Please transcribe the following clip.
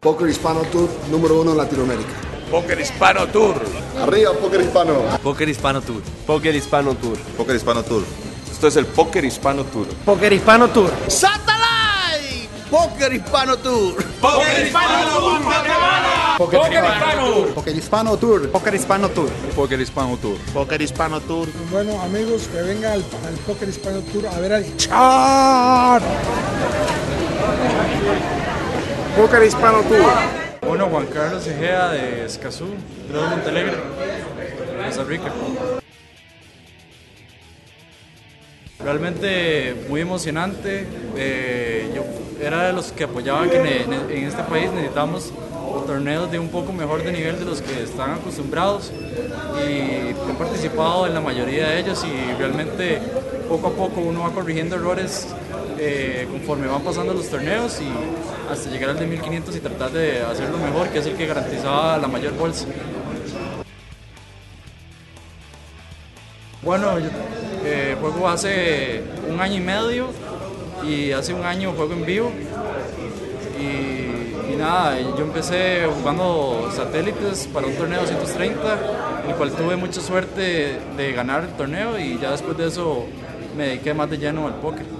Póker Hispano Tour número 1 en Latinoamérica. Póker Hispano Tour. Arriba, Póker Hispano. Póker Hispano Tour. Póker Hispano Tour. Póker Hispano Tour. Esto es el Póker Hispano Tour. Póker Hispano Tour. ¡Satalay! Póker Hispano Tour. Póker Hispano Tour, Guatemala. Póker Hispano Tour. Póker Hispano Tour. Póker Hispano Tour. Póker Hispano Tour. Póker Hispano Tour. Bueno, amigos, que venga al Póker Hispano Tour a ver al Char. Póker Hispano Tour. Bueno, Juan Carlos Ejea de Escazú, de Montalegre, Costa Rica. Realmente muy emocionante. Yo era de los que apoyaba que en este país necesitamos torneos de un poco mejor de nivel de los que están acostumbrados, y he participado en la mayoría de ellos, y realmente poco a poco uno va corrigiendo errores conforme van pasando los torneos, y hasta llegar al de 1500 y tratar de hacerlo mejor, que es el que garantizaba la mayor bolsa. Bueno, yo juego hace un año y medio, y hace un año juego en vivo, y nada, yo empecé jugando satélites para un torneo 230, el cual tuve mucha suerte de ganar el torneo, y ya después de eso me dediqué más de lleno al póker.